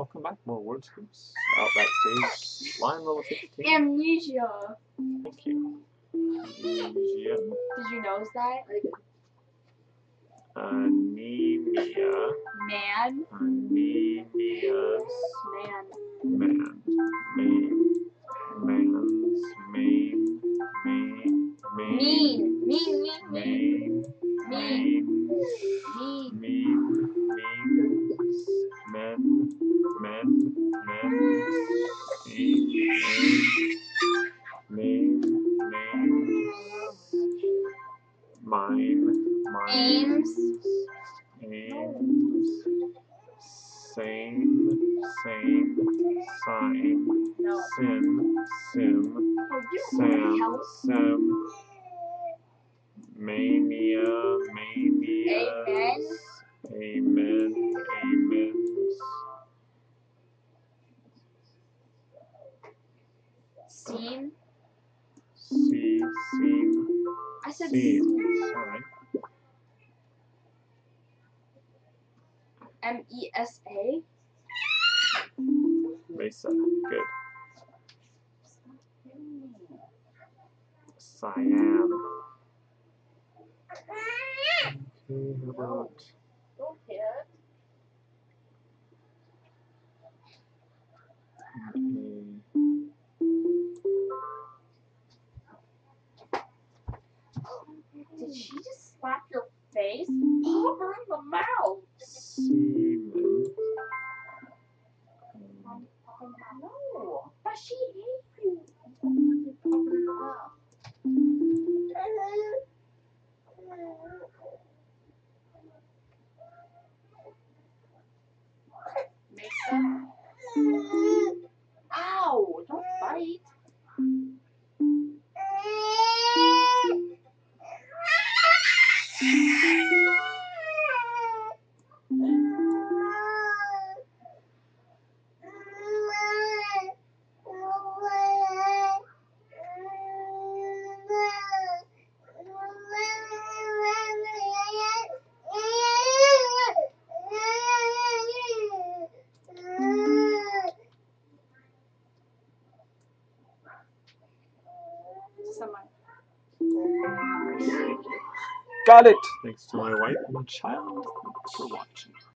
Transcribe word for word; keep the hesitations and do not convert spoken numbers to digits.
welcome back. More Wordscapes. Outback stage. Line level fifteen. Amnesia. Thank you. Amnesia. Did you notice that? Anemia. Man. Anemias. Man. Man. Main. Man's. Main. Main. Main. Mean. Mean, mean, mean. Main. Mean. Mean. Mean. Mean. Means. Men. Men. Men. Main. Main. Names. Mine. Mine. Aims. Aims. Same. Same. Sign. No. Sin. Sim. Oh, you don't Sam. help. Sem. Mania. Manias. Amen. Amens. Scene. See. Seen. I said Seen. scene. Sorry. M E S A. Mesa. Good. Siam. Okay, how about Don't hit. Did she just slap your face? Pop her in the mouth. semen? No, but she hates you. You pop her in the mouth. Mesa. Ow! Don't bite. Someone. Got it! Thanks to my wife and child for watching.